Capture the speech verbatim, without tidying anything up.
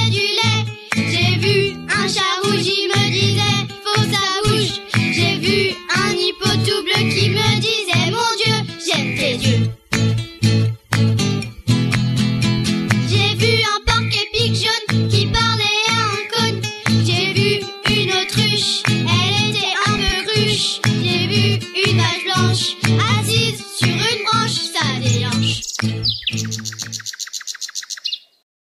que du lait. J'ai vu un chat rouge, il me disait faut sa bouche. J'ai vu un hippo tout bleu qui me disait mon Dieu, j'aime tes yeux.